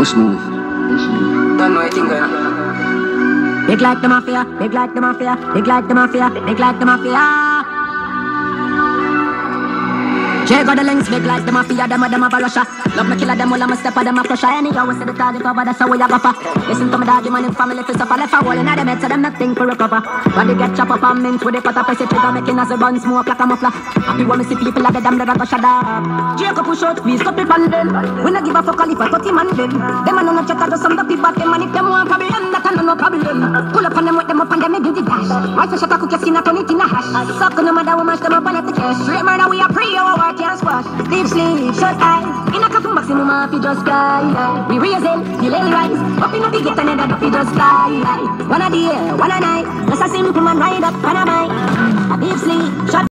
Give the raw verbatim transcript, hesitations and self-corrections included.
Push move. Don't know anything going on. Big like the mafia, big like the mafia, big like the mafia, big like the mafia. Jay got the links, big like the mafia, them a them a Russia. Love me killer, them all I'm a step of them a crusher. Anyhow, we see the target over, that's how we a go for. Listen to me dog, man in family, fi suffer. Left a hole in the bed, so them nothing to recover. Body get chop up and mint with the cutter, press it trigger, making as a run, smoke like a muffler. Happy when me see people like the damn, they go shut up. Jay go push out, squeeze, cut it on them. When I give a fuck, if I thirty man them. Them a no check out, some the people, them and if them want problem, that a no problem. Pull up on them, with them up and them, me do the dash. Right for shut up, cook your skin, I turn it in a hash. Suck no matter what, mash them up and let the cash. Straight murder, we a pre, our work can't squash. Deep sleep, shut eyes. In a couple maximum of you just sky high. We raising, the little rise. Up in a big get another up, you just sky high. One a day, one a night. Just a simple man ride up, and a bike. A deep sleep, shut